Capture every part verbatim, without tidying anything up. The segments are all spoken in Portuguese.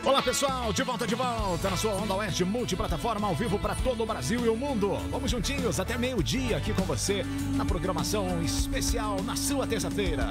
Olá pessoal, de volta, de volta na sua Onda Oeste multiplataforma ao vivo para todo o Brasil e o mundo. Vamos juntinhos até meio-dia aqui com você na programação especial na sua terça-feira.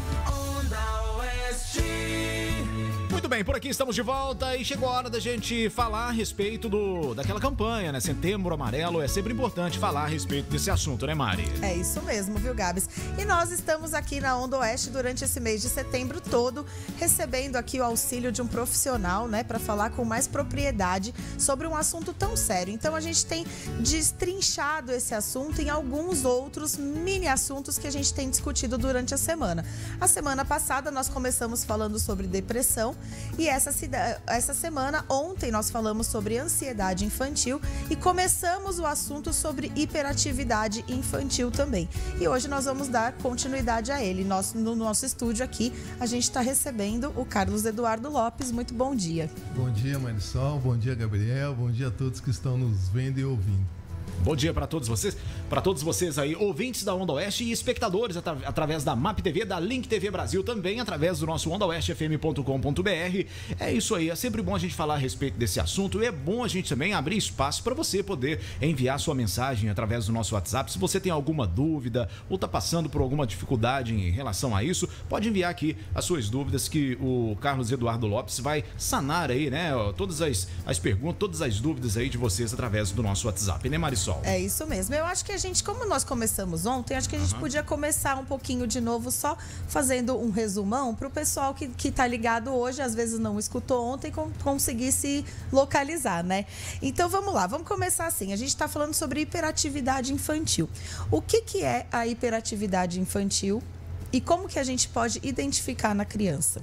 Onda Oeste. Muito bem, por aqui estamos de volta e chegou a hora da gente falar a respeito do, daquela campanha, né? Setembro Amarelo. É sempre importante falar a respeito desse assunto, né, Mari? É isso mesmo, viu, Gabs? E nós estamos aqui na Onda Oeste durante esse mês de setembro todo, recebendo aqui o auxílio de um profissional, né, para falar com mais propriedade sobre um assunto tão sério. Então a gente tem destrinchado esse assunto em alguns outros mini assuntos que a gente tem discutido durante a semana. A semana passada nós começamos falando sobre depressão. E essa, essa semana, ontem, nós falamos sobre ansiedade infantil e começamos o assunto sobre hiperatividade infantil também. E hoje nós vamos dar continuidade a ele. Nós, no nosso estúdio aqui, a gente está recebendo o Carlos Eduardo Lopes. Muito bom dia. Bom dia, Marisol. Bom dia, Gabriel. Bom dia a todos que estão nos vendo e ouvindo. Bom dia para todos vocês, para todos vocês aí, ouvintes da Onda Oeste e espectadores atra através da M A P T V, da Link T V Brasil, também através do nosso onda oeste f m ponto com ponto b r. É isso aí, é sempre bom a gente falar a respeito desse assunto e é bom a gente também abrir espaço para você poder enviar sua mensagem através do nosso WhatsApp. Se você tem alguma dúvida ou está passando por alguma dificuldade em relação a isso, pode enviar aqui as suas dúvidas que o Carlos Eduardo Lopes vai sanar aí, né? Todas as, as perguntas, todas as dúvidas aí de vocês através do nosso WhatsApp, né, Marisol? É isso mesmo. Eu acho que a gente, como nós começamos ontem, acho que a gente uhum. podia começar um pouquinho de novo, só fazendo um resumão para o pessoal que, que tá ligado hoje, às vezes não escutou ontem, com, conseguir se localizar, né? Então vamos lá, vamos começar assim. A gente está falando sobre hiperatividade infantil. O que, que é a hiperatividade infantil e como que a gente pode identificar na criança?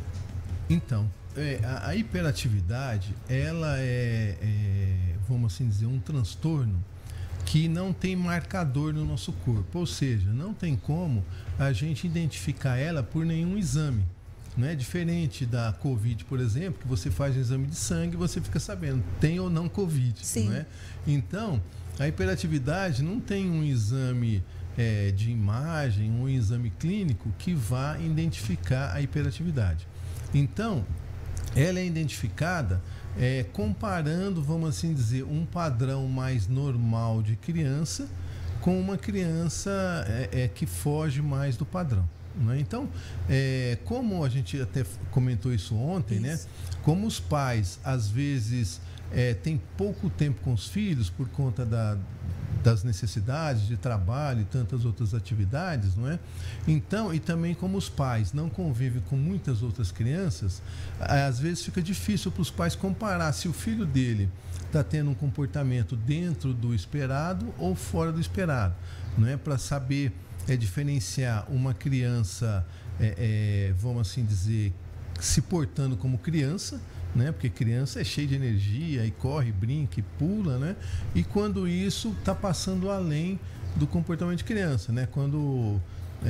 Então, é, a, a hiperatividade, ela é, é, vamos assim dizer, um transtorno que não tem marcador no nosso corpo, ou seja, não tem como a gente identificar ela por nenhum exame. Não é diferente da Covid, por exemplo, que você faz um exame de sangue e você fica sabendo tem ou não Covid. Sim. Não é? Então, a hiperatividade não tem um exame é, de imagem, um exame clínico que vá identificar a hiperatividade. Então, ela é identificada É, comparando, vamos assim dizer, um padrão mais normal de criança com uma criança é, é, que foge mais do padrão, né? Então, é, como a gente até comentou isso ontem, isso. né? Como os pais, às vezes, é, têm pouco tempo com os filhos por conta da das necessidades de trabalho e tantas outras atividades, não é? Então, e também como os pais não convivem com muitas outras crianças, às vezes fica difícil para os pais comparar se o filho dele está tendo um comportamento dentro do esperado ou fora do esperado, não é? Para saber é, diferenciar uma criança, é, é, vamos assim dizer, se portando como criança, né? Porque criança é cheia de energia e corre, brinca e pula, né? E quando isso está passando além do comportamento de criança, né? Quando é,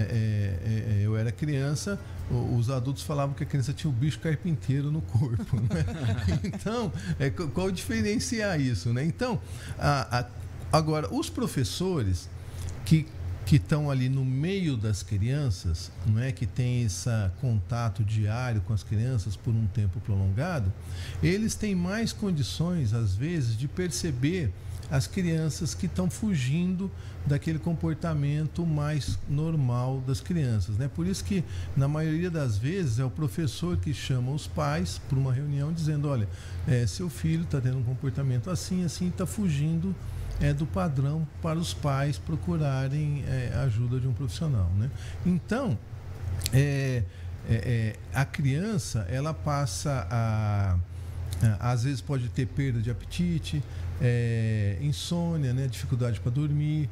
é, é, eu era criança, os adultos falavam que a criança tinha o bicho carpinteiro no corpo, né? Então, é, qual diferenciar isso, né? Então, a, a, agora, os professores que que estão ali no meio das crianças, não é, que tem esse contato diário com as crianças por um tempo prolongado, eles têm mais condições, às vezes, de perceber as crianças que estão fugindo daquele comportamento mais normal das crianças, né? Por isso que, na maioria das vezes, é o professor que chama os pais para uma reunião dizendo, olha, é, seu filho está tendo um comportamento assim, assim, está fugindo É do padrão para os pais procurarem é, ajuda de um profissional, né? Então, é, é, é, a criança, ela passa a, a... Às vezes pode ter perda de apetite, é, insônia, né? Dificuldade para dormir,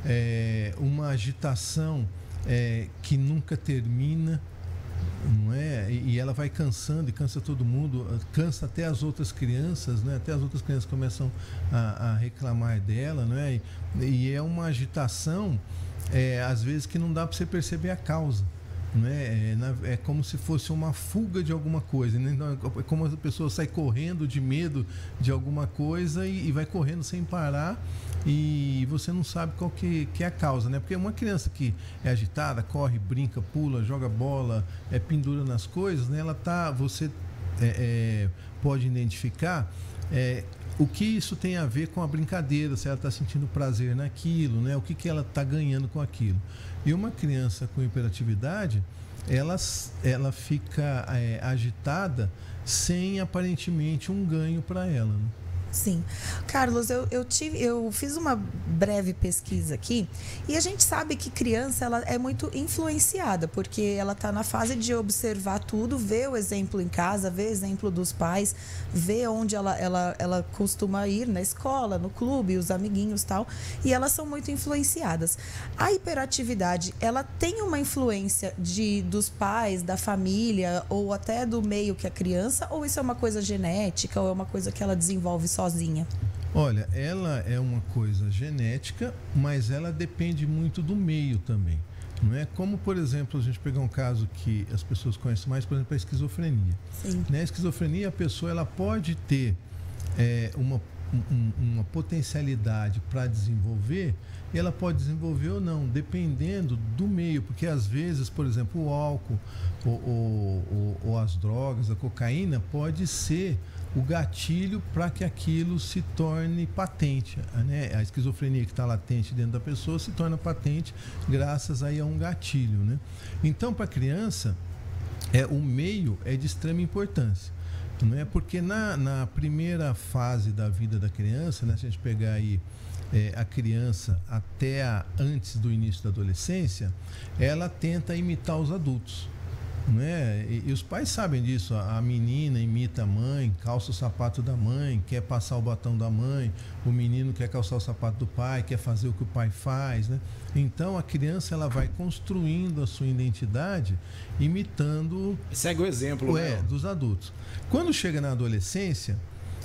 é, uma agitação é, que nunca termina, não é? E ela vai cansando e cansa todo mundo, cansa até as outras crianças, né? Até as outras crianças começam a, a reclamar dela, não é? E, e é uma agitação, é, às vezes, que não dá para você perceber a causa, não é? É, na, é como se fosse uma fuga de alguma coisa, né? Então, é como a pessoa sai correndo de medo de alguma coisa e, e vai correndo sem parar. E você não sabe qual que, que é a causa, né? Porque uma criança que é agitada, corre, brinca, pula, joga bola, é, pendura nas coisas, né? Ela tá, você é, é, pode identificar é, o que isso tem a ver com a brincadeira, se ela está sentindo prazer naquilo, né? O que, que ela está ganhando com aquilo. E uma criança com hiperatividade, ela, ela fica é, agitada sem aparentemente um ganho para ela, né? Sim. Carlos, eu, eu, tive, eu fiz uma breve pesquisa aqui e a gente sabe que criança ela é muito influenciada, porque ela está na fase de observar tudo, ver o exemplo em casa, ver o exemplo dos pais, ver onde ela, ela, ela costuma ir, na escola, no clube, os amiguinhos e tal, e elas são muito influenciadas. A hiperatividade, ela tem uma influência de, dos pais, da família ou até do meio que a criança, ou isso é uma coisa genética ou é uma coisa que ela desenvolve só? Sozinha? Olha, ela é uma coisa genética, mas ela depende muito do meio também. Não é como, por exemplo, a gente pegar um caso que as pessoas conhecem mais, por exemplo, a esquizofrenia. Sim. Na esquizofrenia, a pessoa ela pode ter é, uma, um, uma potencialidade para desenvolver, e ela pode desenvolver ou não, dependendo do meio, porque às vezes, por exemplo, o álcool ou, ou, ou, ou as drogas, a cocaína, pode ser o gatilho para que aquilo se torne patente, né? A esquizofrenia que está latente dentro da pessoa se torna patente graças aí a um gatilho, né? Então, para a criança, é, o meio é de extrema importância, não é? Porque na, na primeira fase da vida da criança, né, se a gente pegar aí é, a criança até a, antes do início da adolescência, ela tenta imitar os adultos. Né? E, e os pais sabem disso. A, a menina imita a mãe, calça o sapato da mãe, quer passar o batom da mãe, o menino quer calçar o sapato do pai, quer fazer o que o pai faz, né? Então a criança ela vai construindo a sua identidade imitando, segue o exemplo, é, né? dos adultos. Quando chega na adolescência,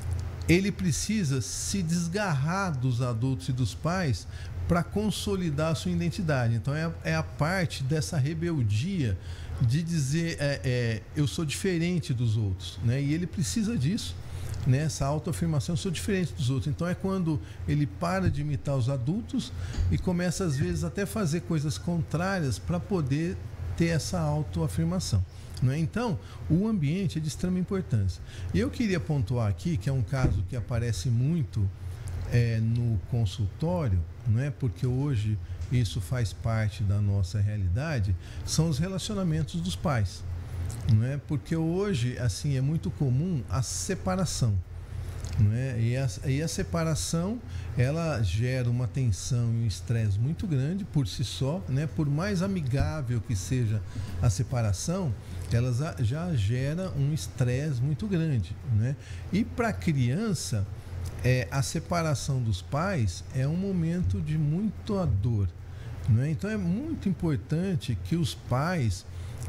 ele precisa se desgarrar dos adultos e dos pais para consolidar a sua identidade. Então é, é a parte dessa rebeldia de dizer é, é, eu sou diferente dos outros, né? E ele precisa disso, né? Essa autoafirmação, eu sou diferente dos outros. Então é quando ele para de imitar os adultos e começa às vezes até a fazer coisas contrárias para poder ter essa autoafirmação, não é? Então o ambiente é de extrema importância. E eu queria pontuar aqui que é um caso que aparece muito é, no consultório, não é? Porque hoje isso faz parte da nossa realidade, são os relacionamentos dos pais, não é? Porque hoje, assim, é muito comum a separação, não é? E a, e a separação, ela gera uma tensão e um estresse muito grande por si só, né? Por mais amigável que seja a separação, ela já gera um estresse muito grande, né? E para a criança, é, a separação dos pais é um momento de muita dor, não é? Então é muito importante que os pais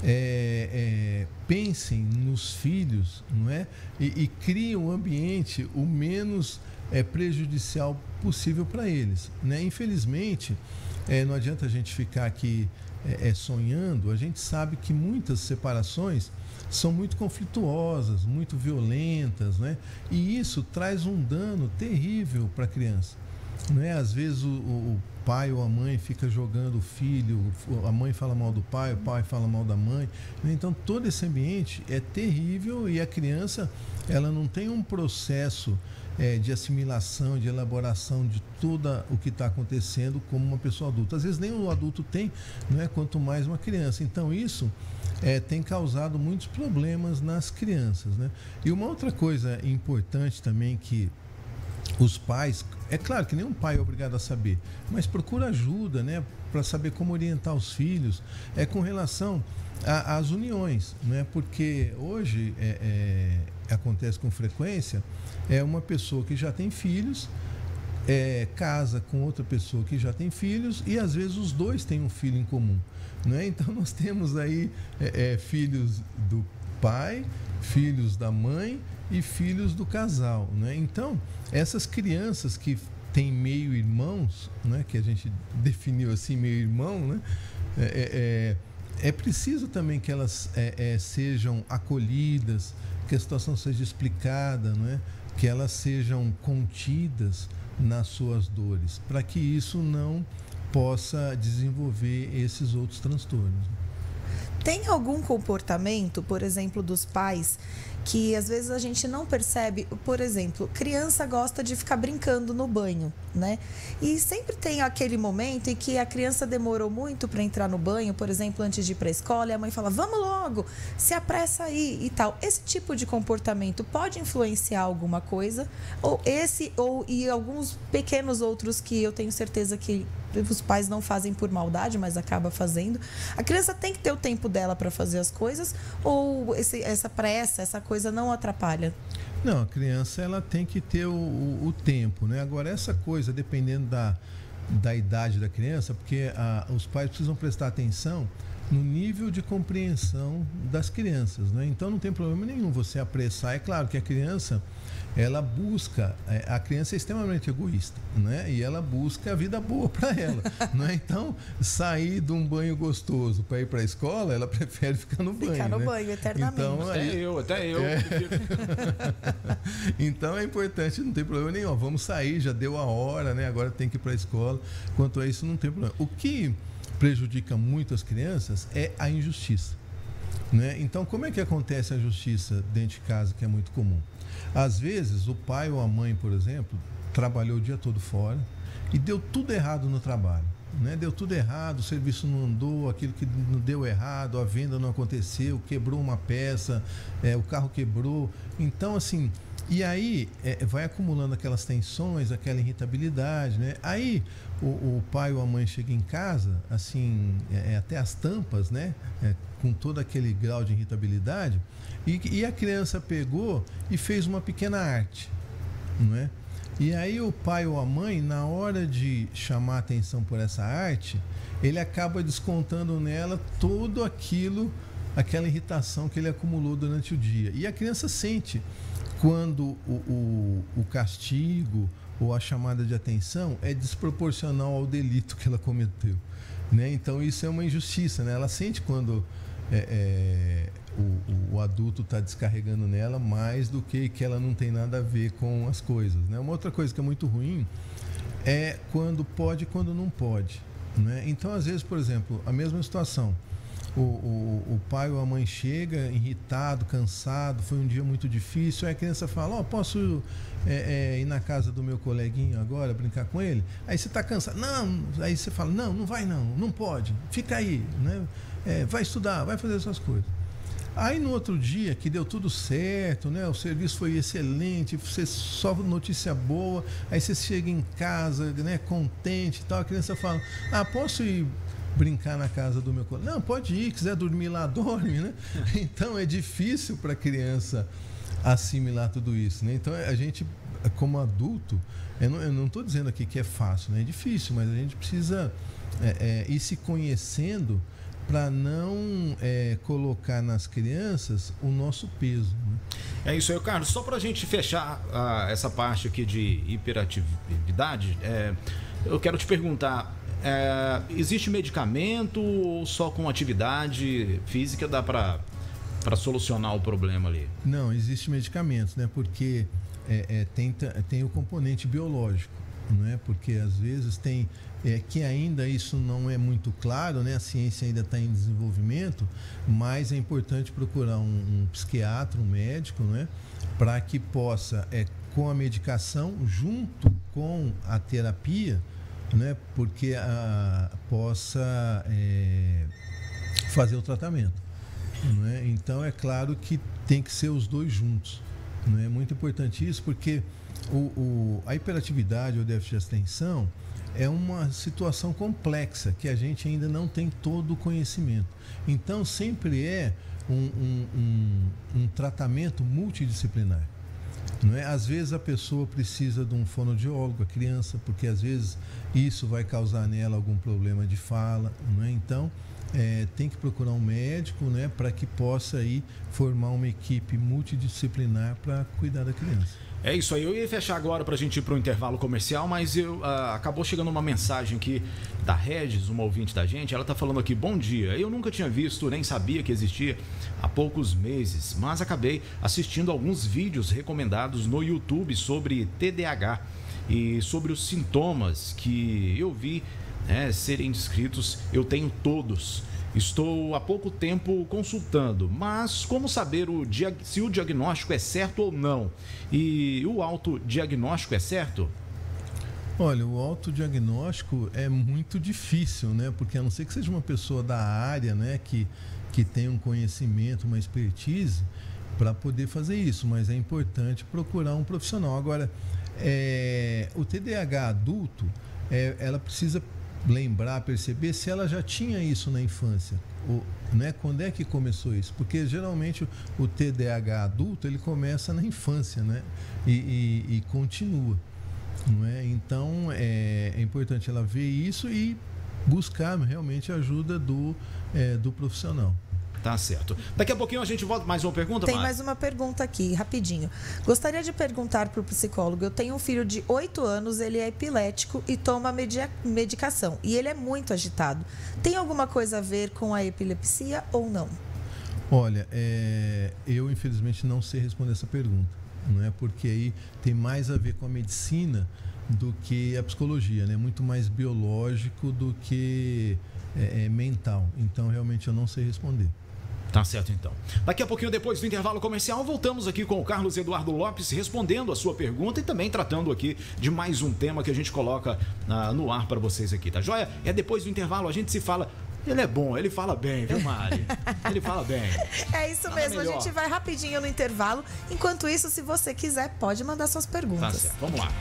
é, é, pensem nos filhos, não é? E, e criem um ambiente o menos é, prejudicial possível para eles, né? Infelizmente, é, não adianta a gente ficar aqui é, é, sonhando. A gente sabe que muitas separações são muito conflituosas, muito violentas, né? E isso traz um dano terrível para a criança, não é? Às vezes o, o pai ou a mãe fica jogando o filho, a mãe fala mal do pai, o pai fala mal da mãe. Então todo esse ambiente é terrível e a criança ela não tem um processo é, de assimilação, de elaboração de tudo o que está acontecendo como uma pessoa adulta. Às vezes nem o adulto tem, não é? Quanto mais uma criança. Então isso é, tem causado muitos problemas nas crianças, né? E uma outra coisa importante também que os pais, é claro que nenhum pai é obrigado a saber, mas procura ajuda, né, para saber como orientar os filhos, é com relação às uniões, né? Porque hoje é, é, acontece com frequência, é uma pessoa que já tem filhos, é, casa com outra pessoa que já tem filhos e às vezes os dois têm um filho em comum, né? Então nós temos aí é, é, filhos do pai, filhos da mãe e filhos do casal, né? Então essas crianças que têm meio-irmãos, né, que a gente definiu assim, meio-irmão, né, é, é, é preciso também que elas é, é, sejam acolhidas, que a situação seja explicada, né, que elas sejam contidas nas suas dores, para que isso não possa desenvolver esses outros transtornos. Tem algum comportamento, por exemplo, dos pais que às vezes a gente não percebe. Por exemplo, criança gosta de ficar brincando no banho, né? E sempre tem aquele momento em que a criança demorou muito para entrar no banho, por exemplo, antes de ir para a escola, e a mãe fala, vamos logo, se apressa aí e tal. Esse tipo de comportamento pode influenciar alguma coisa, ou esse, ou e alguns pequenos outros que eu tenho certeza que os pais não fazem por maldade, mas acaba fazendo. A criança tem que ter o tempo dela para fazer as coisas, ou esse, essa pressa, essa coisa não atrapalha? Não, a criança ela tem que ter o, o, o tempo, né? Agora, essa coisa, dependendo da, da idade da criança, porque a, os pais precisam prestar atenção no nível de compreensão das crianças, né? Então não tem problema nenhum você apressar. É claro que a criança, ela busca, a criança é extremamente egoísta, né? E ela busca a vida boa para ela, né? Então, sair de um banho gostoso para ir para a escola, ela prefere ficar no banho, Ficar no né? banho eternamente. Então, até aí, eu, até eu. É. Então é importante, não tem problema nenhum. Vamos sair, já deu a hora, né? Agora tem que ir para a escola. Quanto a isso, não tem problema. O que prejudica muito as crianças é a injustiça, né? Então, como é que acontece a justiça dentro de casa, que é muito comum? Às vezes, o pai ou a mãe, por exemplo, trabalhou o dia todo fora e deu tudo errado no trabalho, né? Deu tudo errado, o serviço não andou, aquilo que não deu errado, a venda não aconteceu, quebrou uma peça, é, o carro quebrou. Então, assim, e aí é, vai acumulando aquelas tensões, aquela irritabilidade, né? Aí o, o pai ou a mãe chega em casa, assim, é, até as tampas, né? É, com todo aquele grau de irritabilidade, e, e a criança pegou e fez uma pequena arte, não é? E aí o pai ou a mãe, na hora de chamar a atenção por essa arte, ele acaba descontando nela tudo aquilo, aquela irritação que ele acumulou durante o dia. E a criança sente quando o, o, o castigo ou a chamada de atenção é desproporcional ao delito que ela cometeu, né? Então isso é uma injustiça, né? Ela sente quando é, é, o, o adulto está descarregando nela mais do que que ela não tem nada a ver com as coisas, né? Uma outra coisa que é muito ruim é quando pode e quando não pode, né? Então, às vezes, por exemplo, a mesma situação, o, o, o pai ou a mãe chega irritado, cansado, foi um dia muito difícil, aí a criança fala, ó, oh, posso é, é, ir na casa do meu coleguinha agora, brincar com ele? Aí você está cansado, não, aí você fala, não, não vai não, não pode, fica aí, né? É, vai estudar, vai fazer essas coisas. Aí no outro dia, que deu tudo certo, né? O serviço foi excelente, você só notícia boa, aí você chega em casa, né, contente e tal, a criança fala, ah, posso ir brincar na casa do meu colega? Não, pode ir, quiser dormir lá, dorme, né? Então é difícil para a criança assimilar tudo isso, né? Então a gente, como adulto, eu não estou dizendo aqui que é fácil, né? É difícil, mas a gente precisa é, é, ir se conhecendo para não é, colocar nas crianças o nosso peso, né? É isso aí, Carlos. Só para a gente fechar uh, essa parte aqui de hiperatividade, é, eu quero te perguntar, é, existe medicamento ou só com atividade física dá para para solucionar o problema ali? Não, existe medicamentos, né? Porque é, é, tem, tem o componente biológico, né? Porque às vezes tem é, que ainda isso não é muito claro, né? A ciência ainda está em desenvolvimento, mas é importante procurar um, um psiquiatra, um médico, né? Para que possa, é, com a medicação, junto com a terapia, né? Porque a, possa é, fazer o tratamento, né? Então é claro que tem que ser os dois juntos, né? É muito importante isso, porque o, o, a hiperatividade ou déficit de atenção é uma situação complexa que a gente ainda não tem todo o conhecimento. Então sempre é um, um, um, um tratamento multidisciplinar, não é? Às vezes a pessoa precisa de um fonoaudiólogo, a criança, porque às vezes isso vai causar nela algum problema de fala, não é? Então é, tem que procurar um médico, né, para que possa aí formar uma equipe multidisciplinar para cuidar da criança. É isso aí, eu ia fechar agora para a gente ir para o intervalo comercial, mas eu, uh, acabou chegando uma mensagem aqui da Regis, uma ouvinte da gente. Ela está falando aqui, bom dia, eu nunca tinha visto, nem sabia que existia há poucos meses, mas acabei assistindo alguns vídeos recomendados no YouTube sobre T D A H e sobre os sintomas que eu vi, né, serem descritos. Eu tenho todos Estou há pouco tempo consultando, mas como saber o dia... se o diagnóstico é certo ou não? E o autodiagnóstico é certo? Olha, o autodiagnóstico é muito difícil, né? Porque a não ser que seja uma pessoa da área, né? Que, que tenha um conhecimento, uma expertise para poder fazer isso. Mas é importante procurar um profissional. Agora, é, o T D A H adulto, é, ela precisa lembrar, perceber se ela já tinha isso na infância. Ou, né? Quando é que começou isso? Porque geralmente o, o T D A H adulto, ele começa na infância, né? E, e, e continua. Não é? Então é, é importante ela ver isso e buscar realmente a ajuda do, é, do profissional. Tá certo. Daqui a pouquinho a gente volta. Mais uma pergunta, Tem Mari? mais uma pergunta aqui, rapidinho. Gostaria de perguntar para o psicólogo. Eu tenho um filho de oito anos, ele é epilético e toma media, medicação. E ele é muito agitado. Tem alguma coisa a ver com a epilepsia ou não? Olha, é, eu infelizmente não sei responder essa pergunta. Não é? Porque aí tem mais a ver com a medicina do que a psicologia, né? Muito mais biológico do que é, é, mental. Então, realmente, eu não sei responder. Tá certo, então. Daqui a pouquinho, depois do intervalo comercial, voltamos aqui com o Carlos Eduardo Lopes respondendo a sua pergunta e também tratando aqui de mais um tema que a gente coloca ah, no ar para vocês aqui, tá joia? É depois do intervalo, a gente se fala... Ele é bom, ele fala bem, viu, Mari? Ele fala bem. É isso mesmo, melhor. A gente vai rapidinho no intervalo. Enquanto isso, se você quiser, pode mandar suas perguntas. Tá certo, vamos lá.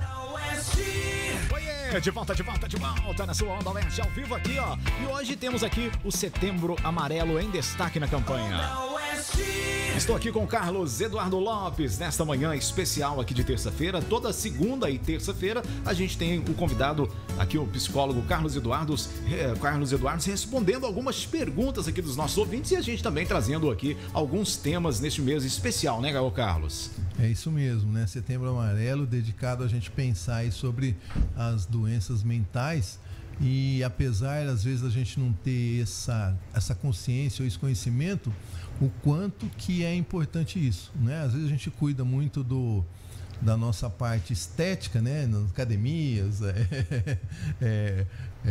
Oiê, de volta, de volta, de volta na sua Onda Oeste ao vivo aqui, ó. E hoje temos aqui o Setembro Amarelo em destaque na campanha. Estou aqui com o Carlos Eduardo Lopes nesta manhã especial aqui de terça-feira. Toda segunda e terça-feira a gente tem o convidado aqui, o psicólogo Carlos Eduardo, eh, Carlos Eduardo respondendo algumas perguntas aqui dos nossos ouvintes e a gente também trazendo aqui alguns temas neste mês especial, né, Carlos? É isso mesmo, né? Setembro Amarelo, dedicado a gente pensar aí sobre as doenças mentais. E apesar, às vezes, a gente não ter essa, essa consciência ou esse conhecimento, o quanto que é importante isso, né? Às vezes a gente cuida muito do, da nossa parte estética, né? Nas academias, é, é, é,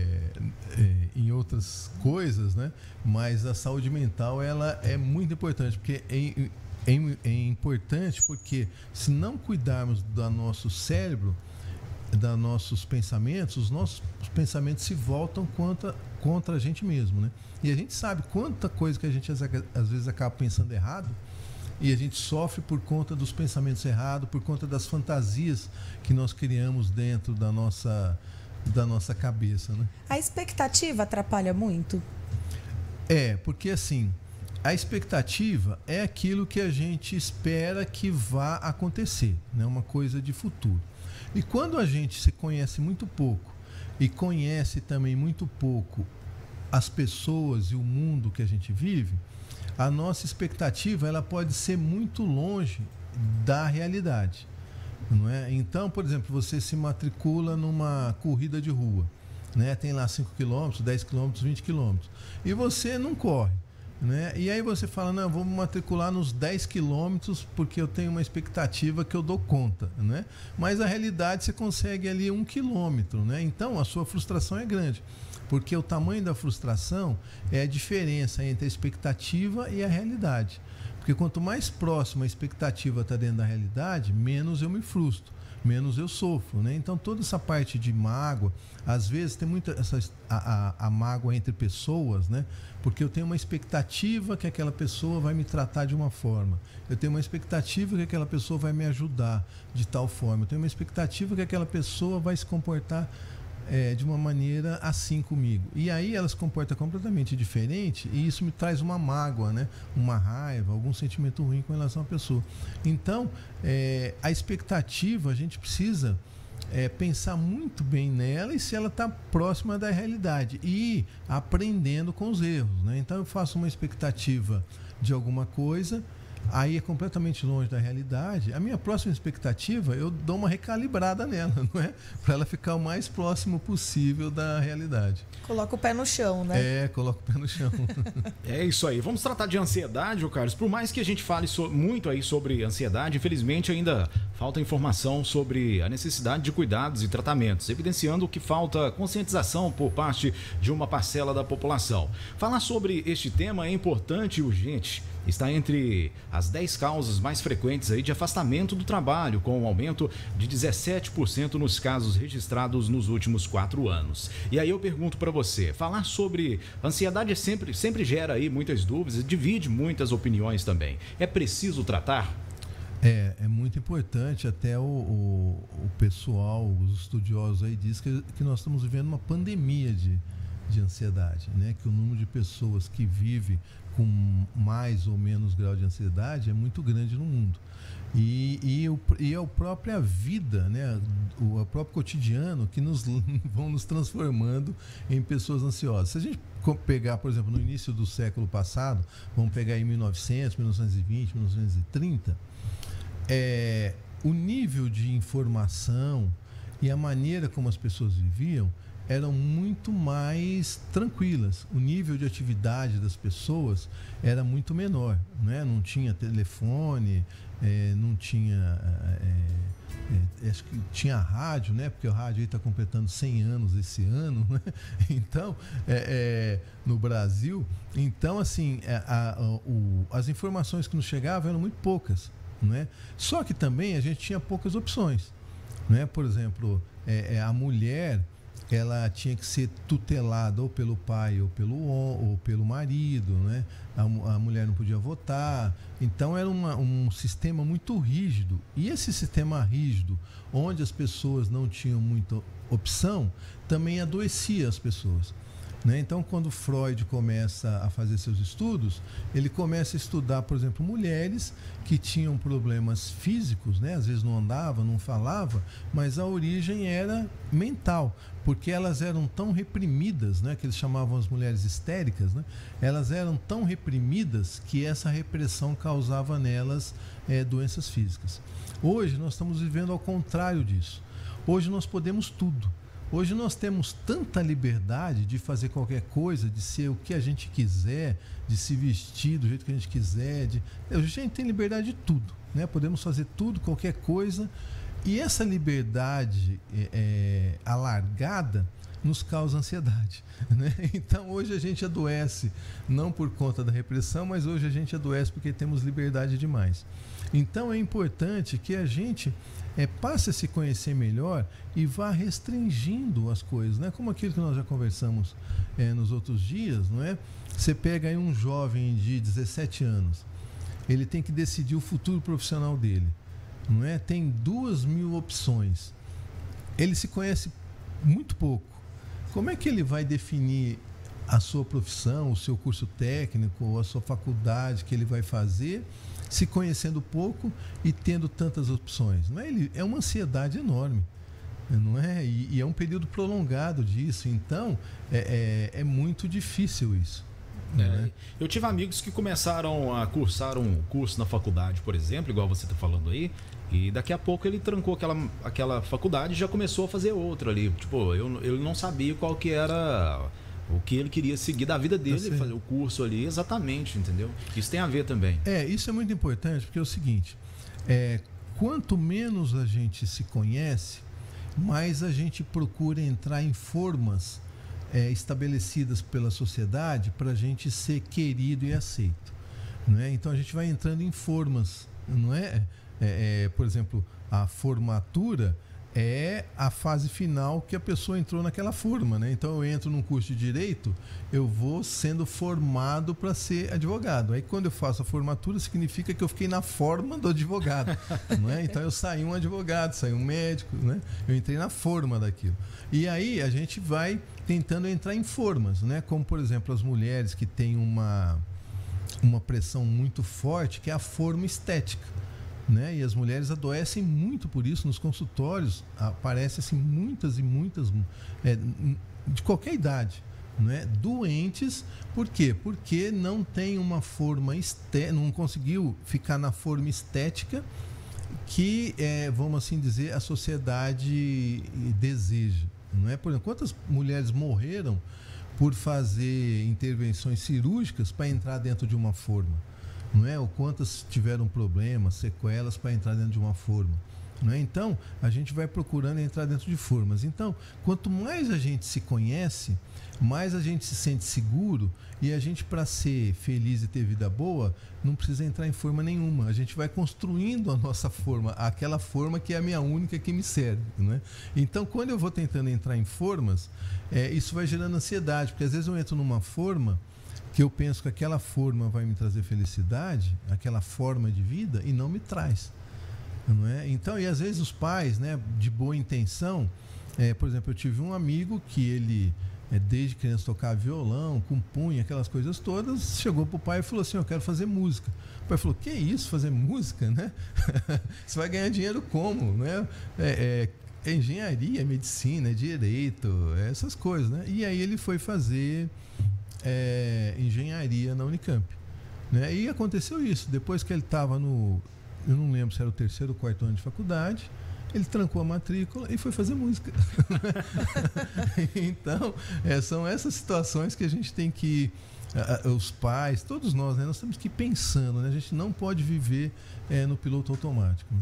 é, em outras coisas, né? Mas a saúde mental, ela é muito importante, porque é, é, é importante porque se não cuidarmos do nosso cérebro, dos nossos pensamentos, os nossos pensamentos se voltam contra, contra a gente mesmo, né? E a gente sabe quanta coisa que a gente às vezes acaba pensando errado e a gente sofre por conta dos pensamentos errados, por conta das fantasias que nós criamos dentro da nossa, da nossa cabeça, né? A expectativa atrapalha muito? É, porque assim, a expectativa é aquilo que a gente espera que vá acontecer, né? Uma coisa de futuro. E quando a gente se conhece muito pouco e conhece também muito pouco as pessoas e o mundo que a gente vive, a nossa expectativa ela pode ser muito longe da realidade, não é? Então, por exemplo, você se matricula numa corrida de rua, né? Tem lá cinco quilômetros, dez quilômetros, vinte quilômetros, e você não corre. Né? E aí você fala, não, eu vou me matricular nos dez quilômetros porque eu tenho uma expectativa que eu dou conta, né? Mas a realidade você consegue ali um quilômetro, né? Então a sua frustração é grande, porque o tamanho da frustração é a diferença entre a expectativa e a realidade. Porque quanto mais próxima a expectativa está dentro da realidade, menos eu me frustro, menos eu sofro, né? Então toda essa parte de mágoa, às vezes tem muita essa, a, a, a mágoa entre pessoas, né? Porque eu tenho uma expectativa que aquela pessoa vai me tratar de uma forma, eu tenho uma expectativa que aquela pessoa vai me ajudar de tal forma, eu tenho uma expectativa que aquela pessoa vai se comportar é, de uma maneira assim comigo. E aí ela se comporta completamente diferente e isso me traz uma mágoa, né? Uma raiva, algum sentimento ruim com relação à pessoa. Então, é, a expectativa, a gente precisa é, pensar muito bem nela e se ela está próxima da realidade e aprendendo com os erros, né? Então, eu faço uma expectativa de alguma coisa, aí é completamente longe da realidade. A minha próxima expectativa, eu dou uma recalibrada nela, não é? Para ela ficar o mais próximo possível da realidade. Coloca o pé no chão, né? É, coloca o pé no chão. É isso aí. Vamos tratar de ansiedade, ô Carlos. Por mais que a gente fale so- muito aí sobre ansiedade, infelizmente ainda falta informação sobre a necessidade de cuidados e tratamentos, evidenciando que falta conscientização por parte de uma parcela da população. Falar sobre este tema é importante e urgente. Está entre as dez causas mais frequentes aí de afastamento do trabalho, com um aumento de dezessete por cento nos casos registrados nos últimos quatro anos. E aí eu pergunto para você, falar sobre ansiedade sempre, sempre gera aí muitas dúvidas, divide muitas opiniões também. É preciso tratar? É, é muito importante, até o, o, o pessoal, os estudiosos aí dizem que, que nós estamos vivendo uma pandemia de, de ansiedade, né? Que o número de pessoas que vive com mais ou menos grau de ansiedade é muito grande no mundo. E, e, o, e a própria vida, né? o, o próprio cotidiano que nos vão nos transformando em pessoas ansiosas. Se a gente pegar, por exemplo, no início do século passado, vamos pegar em mil e novecentos, mil novecentos e vinte, mil novecentos e trinta, é, o nível de informação e a maneira como as pessoas viviam eram muito mais tranquilas. O nível de atividade das pessoas era muito menor, né? Não tinha telefone, é, não tinha... É, é, acho que tinha rádio, né? Porque o rádio está completando cem anos esse ano, né? Então, é, é, no Brasil. Então, assim, a, a, o, as informações que nos chegavam eram muito poucas, né? Só que também a gente tinha poucas opções, né? Por exemplo, é, é, a mulher... ela tinha que ser tutelada ou pelo pai ou pelo, ou pelo marido, né? A, a mulher não podia votar. Então era uma, um sistema muito rígido. E esse sistema rígido, onde as pessoas não tinham muita opção, também adoecia as pessoas, né? Então, quando Freud começa a fazer seus estudos, ele começa a estudar, por exemplo, mulheres que tinham problemas físicos, né? Às vezes não andava, não falava, mas a origem era mental, porque elas eram tão reprimidas, né? Que eles chamavam as mulheres histéricas, né? Elas eram tão reprimidas que essa repressão causava nelas é, doenças físicas. Hoje nós estamos vivendo ao contrário disso. Hoje nós podemos tudo. Hoje nós temos tanta liberdade de fazer qualquer coisa, de ser o que a gente quiser, de se vestir do jeito que a gente quiser. De... A gente tem liberdade de tudo, né? Podemos fazer tudo, qualquer coisa. E essa liberdade é, é, alargada nos causa ansiedade, né? Então hoje a gente adoece, não por conta da repressão, mas hoje a gente adoece porque temos liberdade demais. Então é importante que a gente é, passe a se conhecer melhor e vá restringindo as coisas, né? Como aquilo que nós já conversamos é, nos outros dias, não é? Você pega aí um jovem de dezessete anos, ele tem que decidir o futuro profissional dele, não é? Tem duas mil opções, ele se conhece muito pouco. Como é que ele vai definir a sua profissão, o seu curso técnico, ou a sua faculdade que ele vai fazer, se conhecendo pouco e tendo tantas opções? Não é? Ele, é uma ansiedade enorme, não é? E, e é um período prolongado disso, então é, é, é muito difícil isso. É, né? Eu tive amigos que começaram a cursar um curso na faculdade, por exemplo, igual você está falando aí, e daqui a pouco ele trancou aquela, aquela faculdade e já começou a fazer outra ali. Tipo, eu, eu não sabia qual que era o que ele queria seguir da vida dele, Tá fazer o curso ali exatamente, entendeu? Isso tem a ver também. É, isso é muito importante, porque é o seguinte, é, quanto menos a gente se conhece, mais a gente procura entrar em formas é, estabelecidas pela sociedade para a gente ser querido e aceito, não é? Então a gente vai entrando em formas, não é? É, é, por exemplo, a formatura é a fase final que a pessoa entrou naquela forma, né? Então eu entro num curso de direito, eu vou sendo formado para ser advogado. Aí quando eu faço a formatura, significa que eu fiquei na forma do advogado, não é? Então eu saí um advogado, saí um médico, né? Eu entrei na forma daquilo. E aí a gente vai tentando entrar em formas, né? Como por exemplo as mulheres que têm uma uma pressão muito forte, que é a forma estética, né? E as mulheres adoecem muito por isso. Nos consultórios aparecem assim, muitas e muitas é, de qualquer idade, não é? Doentes, por quê? Porque não tem uma forma estética, não conseguiu ficar na forma estética que, é, vamos assim dizer, a sociedade deseja, não é? Por exemplo, quantas mulheres morreram por fazer intervenções cirúrgicas para entrar dentro de uma forma, não é? Ou quantas tiveram problemas, sequelas para entrar dentro de uma forma, não é? Então, a gente vai procurando entrar dentro de formas. Então, quanto mais a gente se conhece, mais a gente se sente seguro, e a gente, para ser feliz e ter vida boa, não precisa entrar em forma nenhuma. A gente vai construindo a nossa forma, aquela forma que é a minha única, que me serve, né? Então, quando eu vou tentando entrar em formas, é, isso vai gerando ansiedade, porque às vezes eu entro numa forma que eu penso que aquela forma vai me trazer felicidade, aquela forma de vida, e não me traz, não é? Então, e às vezes os pais, né, de boa intenção, é, por exemplo, eu tive um amigo que ele, é, desde criança, tocava violão, compunha, aquelas coisas todas, chegou pro pai e falou assim: eu quero fazer música. O pai falou: que isso, fazer música, né? Você vai ganhar dinheiro como, né? É, é, é engenharia, medicina, direito, essas coisas, né? E aí ele foi fazer é, engenharia na Unicamp, né? E aconteceu isso, depois que ele estava no, eu não lembro se era o terceiro ou quarto ano de faculdade, ele trancou a matrícula e foi fazer música. Então, é, são essas situações que a gente tem que, uh, os pais, todos nós, né, nós temos que ir pensando, né? A gente não pode viver é, no piloto automático, né?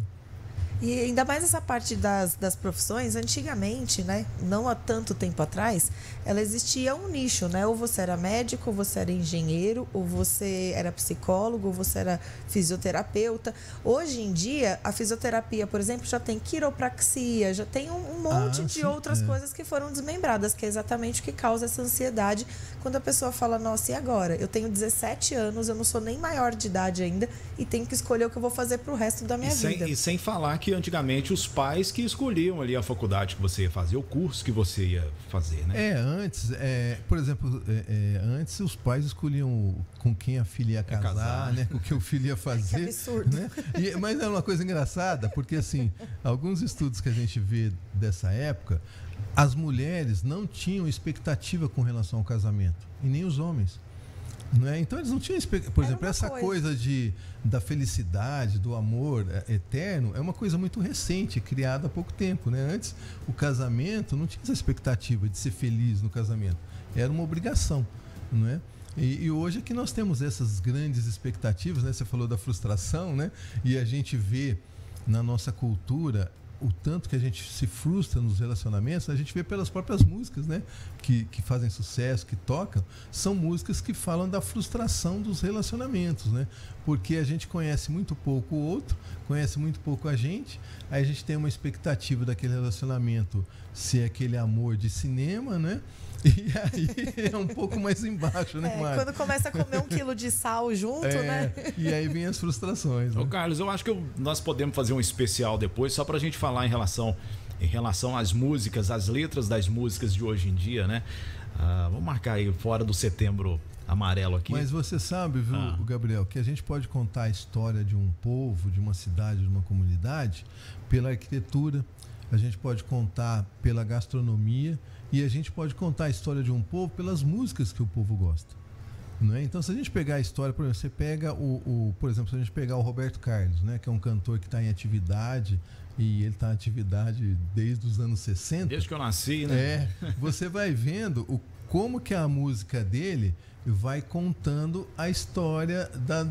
E ainda mais essa parte das, das profissões, antigamente, né, não há tanto tempo atrás, ela existia um nicho, né? Ou você era médico, ou você era engenheiro, ou você era psicólogo, ou você era fisioterapeuta. Hoje em dia, a fisioterapia, por exemplo, já tem quiropraxia, já tem um, um monte ah, de sim, outras é. coisas que foram desmembradas, que é exatamente o que causa essa ansiedade quando a pessoa fala: nossa, e agora? Eu tenho dezessete anos, eu não sou nem maior de idade ainda e tenho que escolher o que eu vou fazer pro resto da minha e sem, vida. E sem falar que antigamente os pais que escolhiam ali a faculdade que você ia fazer, o curso que você ia fazer, né? É, antes, é, por exemplo, é, é, antes os pais escolhiam com quem a filha ia casar, casar. né? Com o que o filho ia fazer. Que absurdo. Né? E, mas é uma coisa engraçada, porque assim, alguns estudos que a gente vê dessa época, as mulheres não tinham expectativa com relação ao casamento, e nem os homens. Não é? Então eles não tinham, por exemplo, essa coisa. coisa de, da felicidade, do amor eterno, é uma coisa muito recente, criada há pouco tempo, né? Antes, o casamento não tinha essa expectativa de ser feliz no casamento, era uma obrigação, não é? E, e hoje é que nós temos essas grandes expectativas, né? Você falou da frustração, né? E a gente vê na nossa cultura o tanto que a gente se frustra nos relacionamentos, a gente vê pelas próprias músicas, né? Que, que fazem sucesso, que tocam, são músicas que falam da frustração dos relacionamentos, né? Porque a gente conhece muito pouco o outro, conhece muito pouco a gente, aí a gente tem uma expectativa daquele relacionamento ser aquele amor de cinema, né? E aí é um pouco mais embaixo, né, é, Mário? quando começa a comer um quilo de sal junto, é, né? E aí vem as frustrações. Ô, né? Carlos, eu acho que eu, nós podemos fazer um especial depois, só pra gente falar em relação, em relação às músicas, às letras das músicas de hoje em dia, né? Ah, vamos marcar aí fora do Setembro Amarelo aqui. Mas você sabe, viu, ah. Gabriel, que a gente pode contar a história de um povo, de uma cidade, de uma comunidade, pela arquitetura, a gente pode contar pela gastronomia, e a gente pode contar a história de um povo pelas músicas que o povo gosta, não é? Então, se a gente pegar a história, por exemplo, você pega o, o por exemplo, se a gente pegar o Roberto Carlos, né, que é um cantor que está em atividade, e ele está em atividade desde os anos sessenta. Desde que eu nasci, né? É, você vai vendo o, como que a música dele vai contando a história da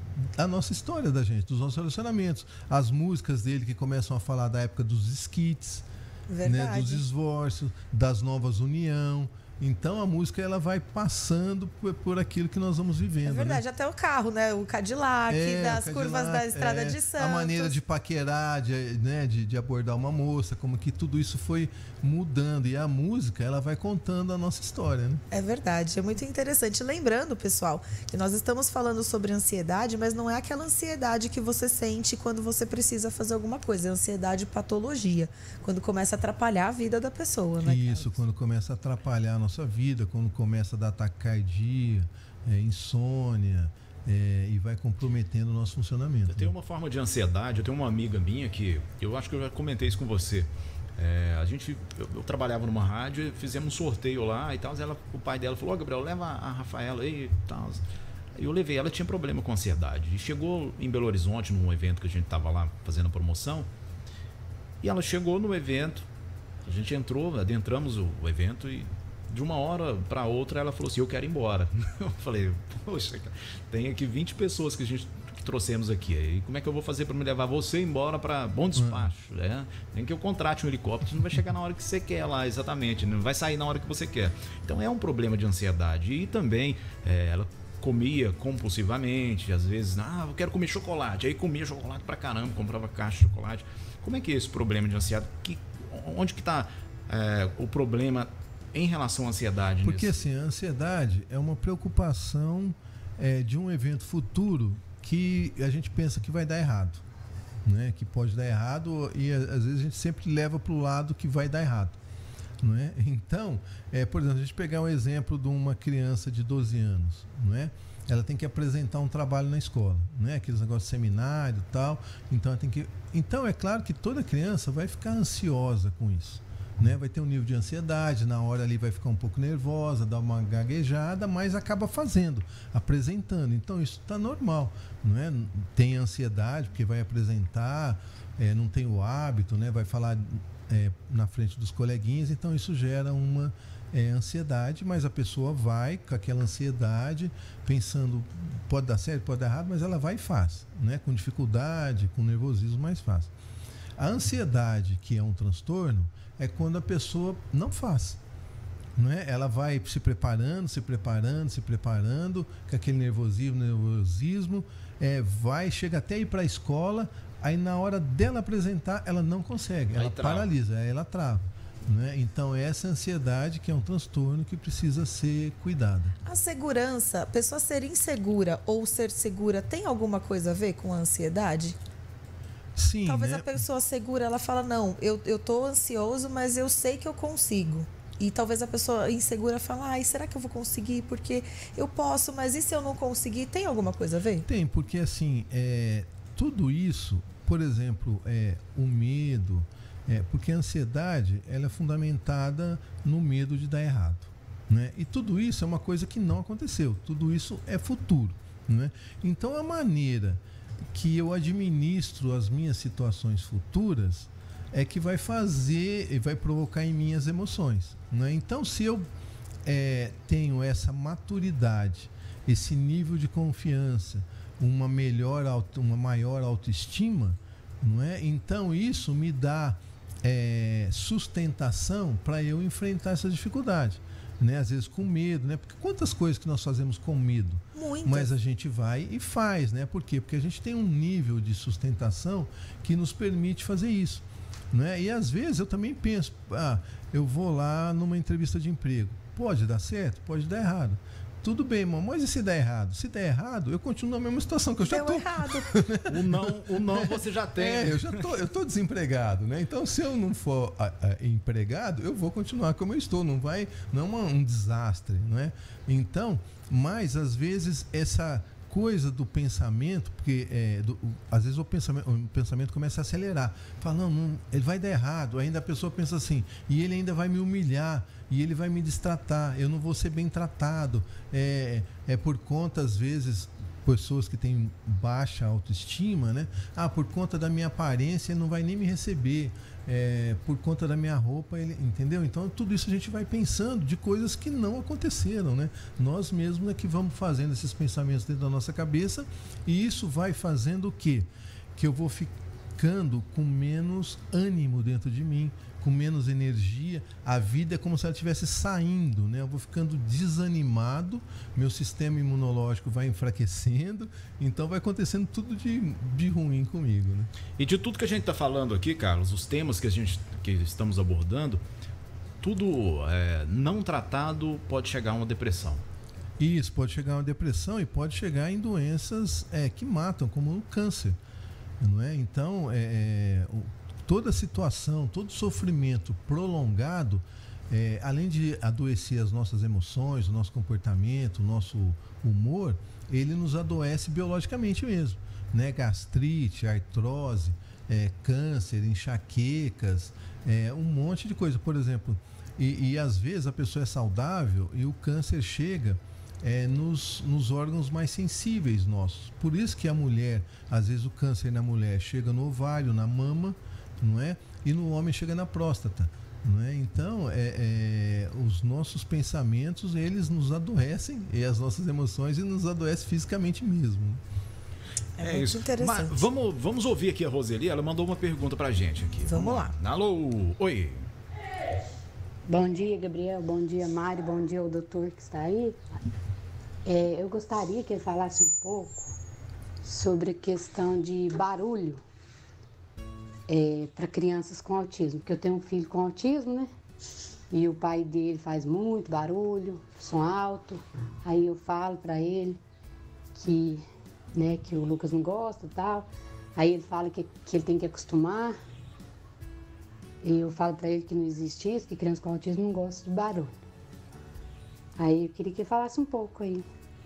a nossa história da gente, dos nossos relacionamentos. As músicas dele que começam a falar da época dos skits, né, dos esforços, das novas união. Então a música ela vai passando por, por aquilo que nós vamos vivendo. É verdade, né? Até o carro, né? O Cadillac, é, das o Cadillac, curvas da Estrada é, de Santos. A maneira de paquerar, de, né, de, de abordar uma moça, como que tudo isso foi mudando. E a música, ela vai contando a nossa história, né? É verdade, é muito interessante. Lembrando, pessoal, que nós estamos falando sobre ansiedade, mas não é aquela ansiedade que você sente quando você precisa fazer alguma coisa. É ansiedade patologia, quando começa a atrapalhar a vida da pessoa, né? Isso, Carlos? quando começa a atrapalhar a nossa vida, quando começa a dar taquicardia, é, insônia, é, e vai comprometendo o nosso funcionamento. Eu tenho né? uma forma de ansiedade, eu tenho uma amiga minha que, eu acho que eu já comentei isso com você, É, a gente, eu, eu trabalhava numa rádio, fizemos um sorteio lá e tal. Ela, o pai dela falou: ó, Gabriel, leva a Rafaela aí e tal. Eu levei, ela tinha problema com ansiedade. E chegou em Belo Horizonte, num evento que a gente tava lá fazendo a promoção. E ela chegou no evento, a gente entrou, adentramos o, o evento e de uma hora para outra ela falou assim: eu quero ir embora. Eu falei: poxa, tem aqui vinte pessoas que a gente que trouxemos aqui. E como é que eu vou fazer para me levar você embora para Bom Despacho? Uhum. Né? Nem que eu contrate um helicóptero, não vai chegar na hora que você quer lá, exatamente, não vai sair na hora que você quer. Então é um problema de ansiedade. E também é, ela comia compulsivamente, às vezes, ah, eu quero comer chocolate. Aí comia chocolate pra caramba, comprava caixa de chocolate. Como é que é esse problema de ansiedade? Que, onde que está é, o problema em relação à ansiedade? Porque nisso? assim, a ansiedade é uma preocupação é, de um evento futuro que a gente pensa que vai dar errado, né? Que pode dar errado e às vezes a gente sempre leva para o lado que vai dar errado, não é? Então, é, por exemplo, a gente pegar um exemplo de uma criança de doze anos, não é? Ela tem que apresentar um trabalho na escola, né? Aqueles negócios de seminário e tal. Então, ela tem que... então, é claro que toda criança vai ficar ansiosa com isso, né? Vai ter um nível de ansiedade, na hora ali vai ficar um pouco nervosa, dar uma gaguejada, mas acaba fazendo, apresentando. Então, isso está normal, não é? Tem ansiedade, porque vai apresentar, é, não tem o hábito, né? Vai falar é, na frente dos coleguinhas, então isso gera uma... É ansiedade, mas a pessoa vai com aquela ansiedade, pensando, pode dar certo, pode dar errado, mas ela vai e faz, né? Com dificuldade, com nervosismo, mas faz. A ansiedade, que é um transtorno, é quando a pessoa não faz, né? Ela vai se preparando, se preparando, se preparando, com aquele nervosismo, nervosismo, é, vai, chega até ir para a escola, aí na hora dela apresentar, ela não consegue, ela paralisa, aí ela trava. Né? Então, essa ansiedade que é um transtorno que precisa ser cuidada. A segurança, a pessoa ser insegura ou ser segura, tem alguma coisa a ver com a ansiedade? Sim. Talvez né? a pessoa segura, ela fala, não, eu, eu tô ansioso, mas eu sei que eu consigo. E talvez a pessoa insegura fala, ai, será que eu vou conseguir? Porque eu posso, mas e se eu não conseguir? Tem alguma coisa a ver? Tem, porque assim, é, tudo isso, por exemplo, é, o medo... É, porque a ansiedade ela é fundamentada no medo de dar errado, né? E tudo isso é uma coisa que não aconteceu, tudo isso é futuro, né? Então a maneira que eu administro as minhas situações futuras é que vai fazer e vai provocar em mim as emoções, né? Então se eu é, tenho essa maturidade, esse nível de confiança, uma melhor, uma maior autoestima, não é? Então isso me dá É, sustentação para eu enfrentar essa dificuldade, né? Às vezes com medo, né? Porque quantas coisas que nós fazemos com medo, Muitas. Mas a gente vai e faz, né? Por quê? Porque a gente tem um nível de sustentação que nos permite fazer isso, né? E às vezes eu também penso, ah, eu vou lá numa entrevista de emprego, pode dar certo, pode dar errado. Tudo bem, irmão, mas e se der errado? Se der errado, eu continuo na mesma situação que eu já Deu tô. errado. O não, o não você já tem. É, eu já tô, eu tô desempregado, né? Então, se eu não for a, a, empregado, eu vou continuar como eu estou. Não vai, não é uma, um desastre, não é? Então, mas às vezes essa coisa do pensamento, porque é, do, às vezes o pensamento, o pensamento começa a acelerar. Fala, não, não, ele vai dar errado. Ainda a pessoa pensa assim, e ele ainda vai me humilhar, e ele vai me destratar, eu não vou ser bem tratado. É, é por conta, às vezes, pessoas que têm baixa autoestima, né? Ah, por conta da minha aparência, ele não vai nem me receber. É, por conta da minha roupa, ele, entendeu? Então, tudo isso a gente vai pensando de coisas que não aconteceram, né? Nós mesmos é que vamos fazendo esses pensamentos dentro da nossa cabeça, e isso vai fazendo o quê? Que eu vou ficando com menos ânimo dentro de mim, com menos energia. A vida é como se ela estivesse saindo, né? Eu vou ficando desanimado, meu sistema imunológico vai enfraquecendo, então vai acontecendo tudo de, de ruim comigo, né? E de tudo que a gente está falando aqui, Carlos, os temas que a gente que estamos abordando, tudo é, não tratado pode chegar a uma depressão. Isso, pode chegar a uma depressão e pode chegar em doenças é, que matam, como o câncer, não é? Então, é, o toda situação, todo sofrimento prolongado, é, além de adoecer as nossas emoções, o nosso comportamento, o nosso humor, ele nos adoece biologicamente mesmo, né? Gastrite, artrose, é, câncer, enxaquecas, é, um monte de coisa. Por exemplo, e, e às vezes a pessoa é saudável e o câncer chega é, nos, nos órgãos mais sensíveis nossos. Por isso que a mulher, às vezes o câncer na mulher chega no ovário, na mama, não é? E no homem chega na próstata. Não é? Então, é, é, os nossos pensamentos, eles nos adoecem, e as nossas emoções, e nos adoecem fisicamente mesmo. É, é muito isso. interessante. Mas vamos, vamos ouvir aqui a Roseli, ela mandou uma pergunta pra gente aqui. Vamos, vamos lá. lá. Alô, oi. Bom dia, Gabriel, bom dia, Mário, bom dia ao doutor que está aí. É, eu gostaria que ele falasse um pouco sobre a questão de barulho. É, para crianças com autismo, porque eu tenho um filho com autismo, né? E o pai dele faz muito barulho, som alto. Aí eu falo para ele que, né, que o Lucas não gosta e tal. Aí ele fala que, que ele tem que acostumar. E eu falo para ele que não existe isso, que criança com autismo não gosta de barulho. Aí eu queria que ele falasse um pouco aí.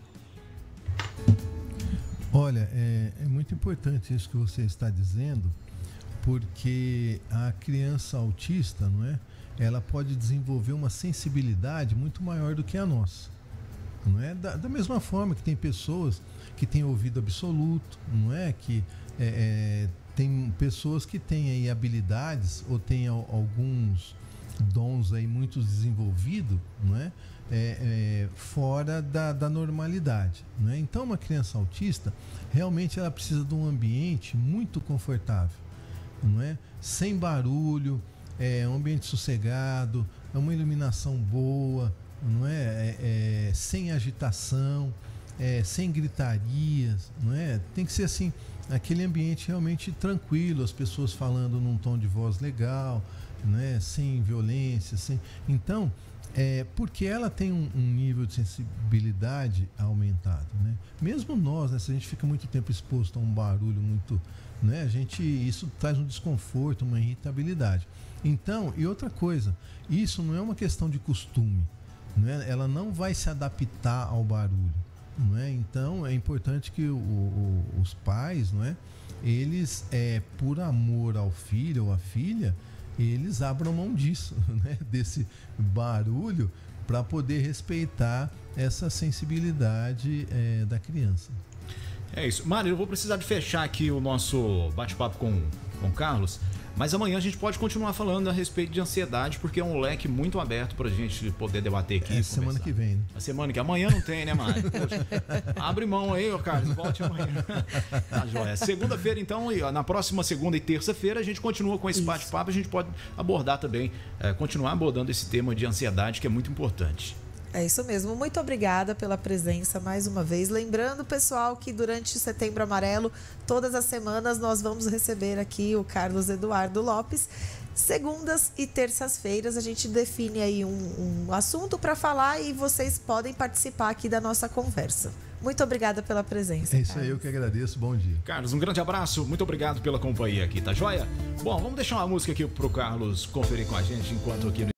Olha, é, é muito importante isso que você está dizendo, porque a criança autista, não é? Ela pode desenvolver uma sensibilidade muito maior do que a nossa, não é? Da, da mesma forma que tem pessoas que têm ouvido absoluto, não é? Que é, é, tem pessoas que têm aí habilidades ou têm alguns dons aí muito desenvolvidos, não é? É, é, fora da, da normalidade, não é? Então, uma criança autista realmente ela precisa de um ambiente muito confortável, não é? Sem barulho, é um ambiente sossegado, é uma iluminação boa, não é? É, é sem agitação, é, sem gritarias, não é? Tem que ser assim, aquele ambiente realmente tranquilo, as pessoas falando num tom de voz legal, não é? Sem violência, sem... Então, é porque ela tem um, um nível de sensibilidade aumentado, né? Mesmo nós, né, se a gente fica muito tempo exposto a um barulho muito, né, a gente, isso traz um desconforto, uma irritabilidade. Então, e outra coisa, isso não é uma questão de costume, né? Ela não vai se adaptar ao barulho, não é? Então, é importante que o, o, os pais, não é? Eles, é, por amor ao filho ou à filha, eles abram mão disso, né? Desse barulho, para poder respeitar essa sensibilidade é, da criança. É isso. Mário, eu vou precisar de fechar aqui o nosso bate-papo com o Carlos, mas amanhã a gente pode continuar falando a respeito de ansiedade, porque é um leque muito aberto pra gente poder debater aqui. É semana que vem, né? A semana que amanhã não tem, né, Mário? Poxa, abre mão aí, ô Carlos, volte amanhã. Tá joia. Segunda-feira, então, e, ó, na próxima segunda e terça-feira, a gente continua com esse bate-papo, a gente pode abordar também, é, continuar abordando esse tema de ansiedade, que é muito importante. É isso mesmo. Muito obrigada pela presença mais uma vez. Lembrando, pessoal, que durante o Setembro Amarelo, todas as semanas, nós vamos receber aqui o Carlos Eduardo Lopes. Segundas e terças-feiras a gente define aí um, um assunto para falar e vocês podem participar aqui da nossa conversa. Muito obrigada pela presença. É isso Carlos. aí, eu que agradeço. Bom dia. Carlos, um grande abraço. Muito obrigado pela companhia aqui, tá joia? Bom, vamos deixar uma música aqui pro Carlos conferir com a gente enquanto aqui no